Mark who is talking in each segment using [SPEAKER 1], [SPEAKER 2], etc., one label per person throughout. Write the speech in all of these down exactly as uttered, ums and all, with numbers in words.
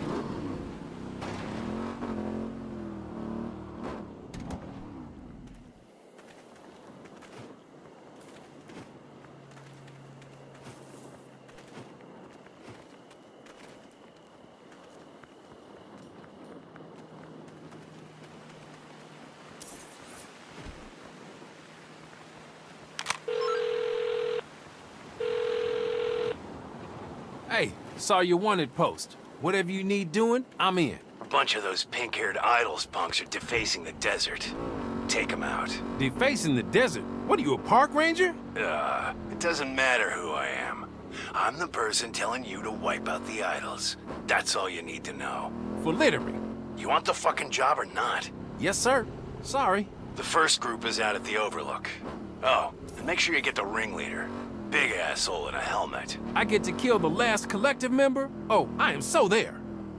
[SPEAKER 1] Hey, saw your wanted post. Whatever you need doing, I'm in.
[SPEAKER 2] A bunch of those pink-haired idols punks are defacing the desert. Take them out.
[SPEAKER 1] Defacing the desert? What are you, a park ranger?
[SPEAKER 2] Uh, it doesn't matter who I am. I'm the person telling you to wipe out the idols. That's all you need to know.
[SPEAKER 1] For littering.
[SPEAKER 2] You want the fucking job or not?
[SPEAKER 1] Yes, sir. Sorry.
[SPEAKER 2] The first group is out at the Overlook. Oh, and make sure you get the ringleader. Big asshole in a helmet.
[SPEAKER 1] I get to kill the last collective member? Oh, I am so there.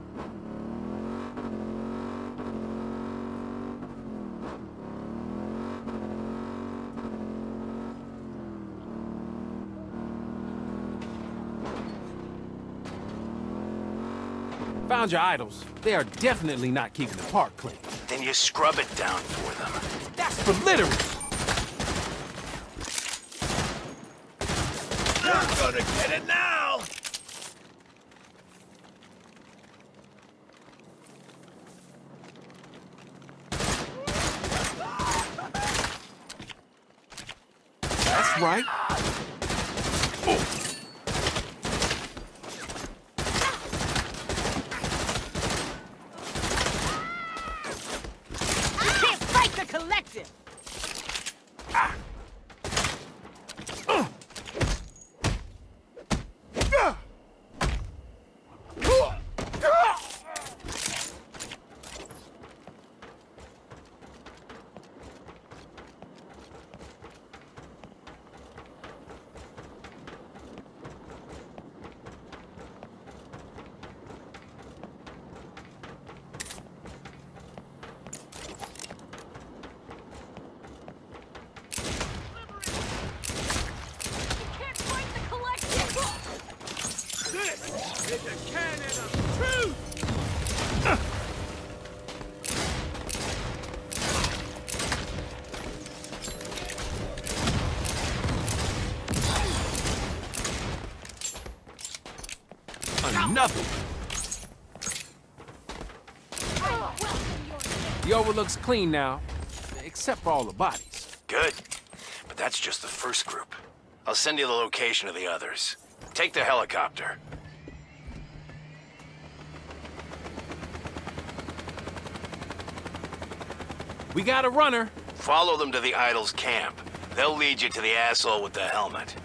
[SPEAKER 1] Found your idols. They are definitely not keeping the park clean.
[SPEAKER 2] Then you scrub it down for them.
[SPEAKER 1] That's for littering.
[SPEAKER 3] You're gonna get it now!
[SPEAKER 1] That's right. Oh.
[SPEAKER 4] Collective!
[SPEAKER 1] Ah. Uh. Uh.
[SPEAKER 3] It's a cannon of truth!
[SPEAKER 1] Another. The Overlook's clean now, except for all the bodies.
[SPEAKER 2] Good. But that's just the first group. I'll send you the location of the others. Take the helicopter.
[SPEAKER 1] We got a runner.
[SPEAKER 2] Follow them to the Idol's camp. They'll lead you to the asshole with the helmet.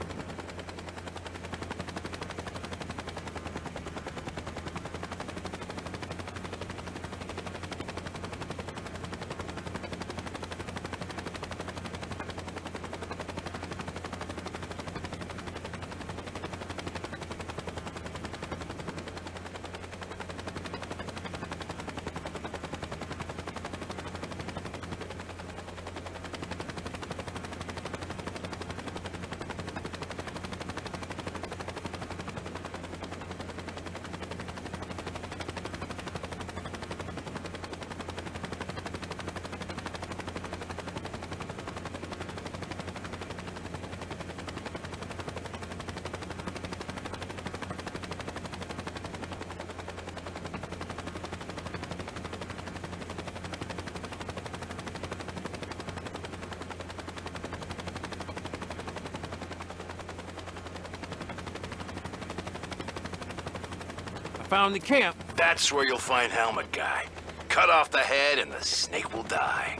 [SPEAKER 1] Found the camp.
[SPEAKER 2] That's where you'll find Helmet Guy. Cut off the head and the snake will die.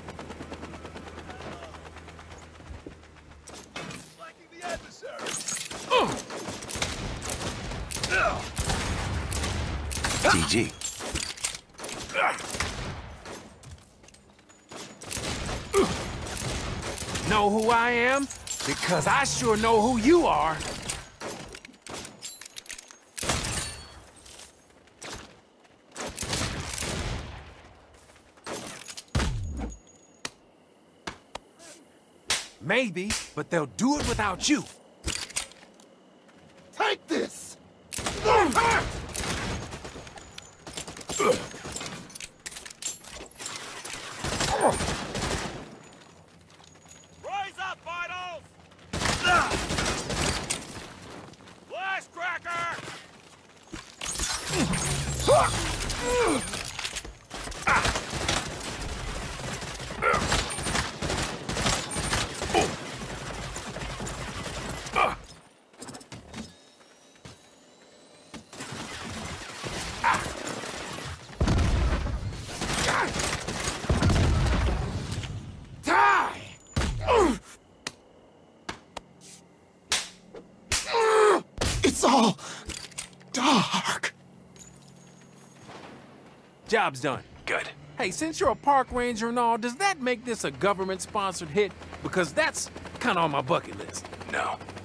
[SPEAKER 3] Flanking the adversary!
[SPEAKER 2] G G.
[SPEAKER 1] Know who I am? Because I sure know who you are. Maybe, but they'll do it without you.
[SPEAKER 3] Take this!
[SPEAKER 5] It's all dark.
[SPEAKER 1] Job's done.
[SPEAKER 2] Good.
[SPEAKER 1] Hey, since you're a park ranger and all, does that make this a government-sponsored hit? Because that's kind of on my bucket list.
[SPEAKER 2] No.